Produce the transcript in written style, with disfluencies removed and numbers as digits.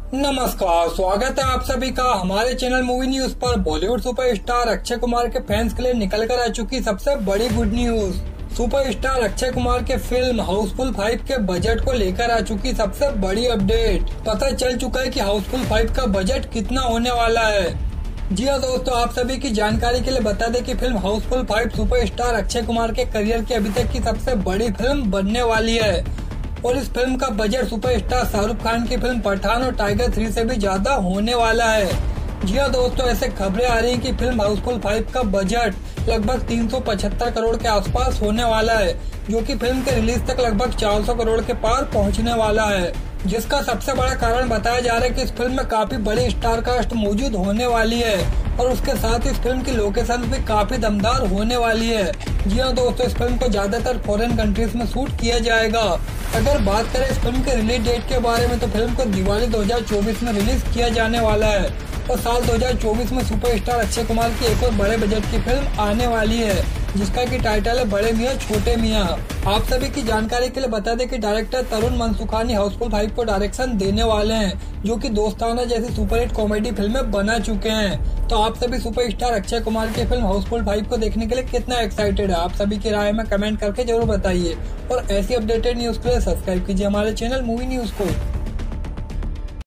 नमस्कार, स्वागत है आप सभी का हमारे चैनल मूवी न्यूज पर। बॉलीवुड सुपरस्टार अक्षय कुमार के फैंस के लिए निकल कर आ चुकी सबसे बड़ी good news. Superstar Akshay Kumar के फिल्म हाउसफुल 5 के बजट को लेकर आ चुकी सबसे बड़ी अपडेट। पता चल चुका है कि हाउसफुल 5 का बजट कितना होने वाला है। जी हाँ दोस्तों, आप सभी की जानकारी के लिए बता दें कि film Housefull 5 superstar Akshay Kumar के करियर की अभी तक की सबसे बड़ी फिल्म बनने वाली है और इस फिल्म का बजट सुपरस्टार शाहरुख खान की फिल्म पठान और टाइगर 3 से भी ज्यादा होने वाला है। जी हाँ दोस्तों, ऐसे खबरें आ रही हैं कि फिल्म हाउसफुल 5 का बजट लगभग 375 करोड़ के आसपास होने वाला है, जो कि फिल्म के रिलीज तक लगभग 400 करोड़ के पार पहुंचने वाला है। जिसका सबसे बड़ा कारण बताया जा रहा है कि इस फिल्म में काफी बड़ी स्टार कास्ट मौजूद होने वाली है और उसके साथ इस फिल्म की लोकेशन भी काफी दमदार होने वाली है। जी हाँ दोस्तों, इस फिल्म को ज्यादातर फॉरेन कंट्रीज में शूट किया जाएगा। अगर बात करें इस फिल्म के रिलीज डेट के बारे में तो फिल्म को दिवाली 2024 में रिलीज किया जाने वाला है और साल 2024 में सुपरस्टार अक्षय कुमार की एक और बड़े बजट की फिल्म आने वाली है, जिसका की टाइटल है बड़े मियाँ छोटे मियाँ। आप सभी की जानकारी के लिए बता दें कि डायरेक्टर तरुण मनसुखानी हाउसफुल 5 को डायरेक्शन देने वाले हैं, जो कि दोस्ताना जैसी सुपरहिट कॉमेडी फिल्में बना चुके हैं। तो आप सभी सुपरस्टार अक्षय कुमार की फिल्म हाउसफुल 5 को देखने के लिए कितना एक्साइटेड है, आप सभी की राय में कमेंट करके जरूर बताइए और ऐसी अपडेटेड न्यूज के लिए सब्सक्राइब कीजिए हमारे चैनल मूवी न्यूज को।